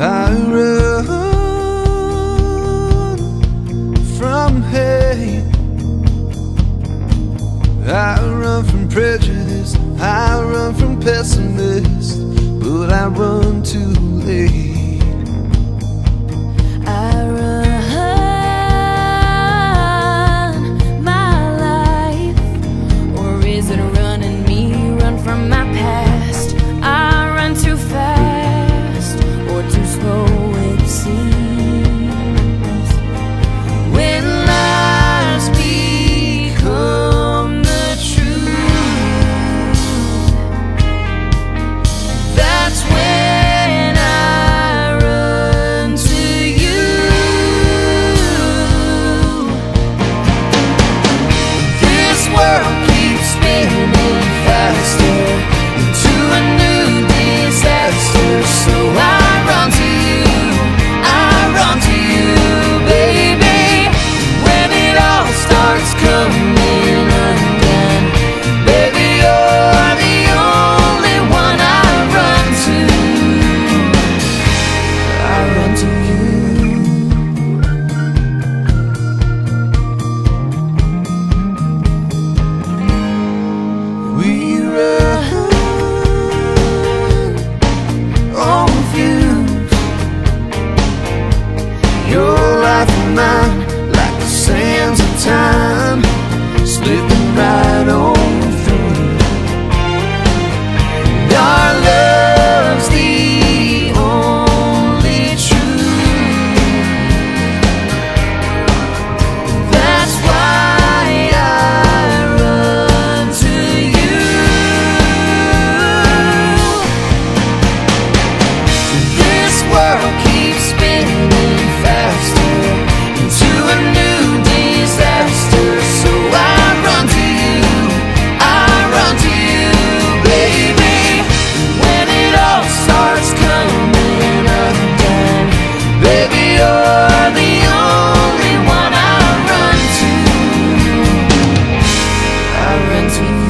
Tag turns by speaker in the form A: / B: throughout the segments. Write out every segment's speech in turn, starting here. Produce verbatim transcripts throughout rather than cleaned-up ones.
A: I run from hate, I run from prejudice, I run from pessimists, but I run too late.
B: I run my life, or is it running me? Run from my past. I run too fast, or too slow it seems. When lies become the truth, that's when I run to you. This world keeps spinning faster into a new disaster, so I run to you, I run to you, baby. When it all starts coming undone, baby, you're the only one I run to. I run to you.
A: We run on views, your life and mine, like the sands of time, slipping right on through. And our love's the only truth. That's why I run to you. This world keeps spinning faster into a new disaster, so I run to you, I run to you, baby. When it all starts coming undone, baby, you're the only one I run to. I run to you.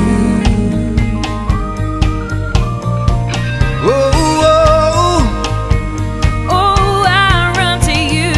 A: Whoa, whoa.
B: Oh, I run to you.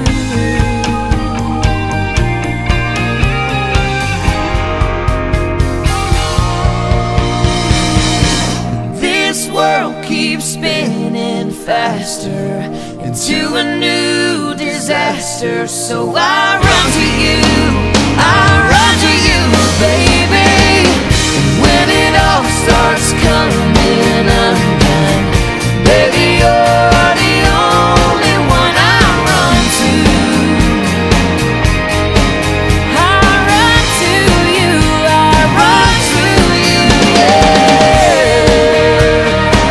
B: This world keeps spinning faster into a new disaster, so I run to you, I run to you, baby. When it all starts coming undone, baby, you're the only one I run to. I run to you, I run to you, yeah.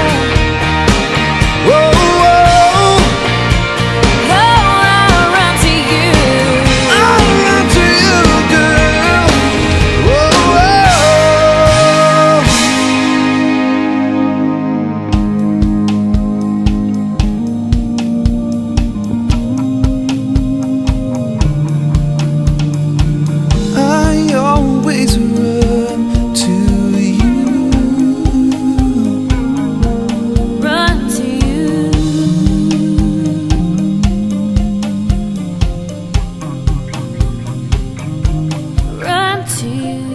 A: Whoa, whoa.
B: Oh, I run to you.
A: I run to you, girl. Whoa, whoa. I always run to you.
B: Run to you. Run to you.